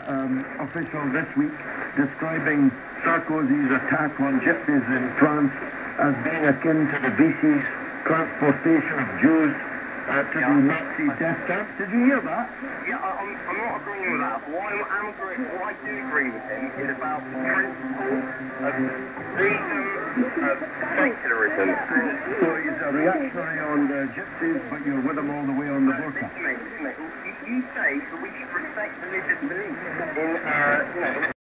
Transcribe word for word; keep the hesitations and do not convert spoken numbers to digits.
um, official this week describing Sarkozy's attack on gypsies in France as being akin to the Vichy's transportation of Jews uh, to yeah, the Nazi death camp. Did you hear that? Yeah, I, I'm, I'm not agreeing with that. But what, I'm, I'm agreeing, what I do agree with him is about the principle of freedom of secularism. And so he's a reactionary on the gypsies, but you're with him all the way on the burqa. Listen to me, listen to me. You, you say that we should respect religious beliefs in, uh, you know, in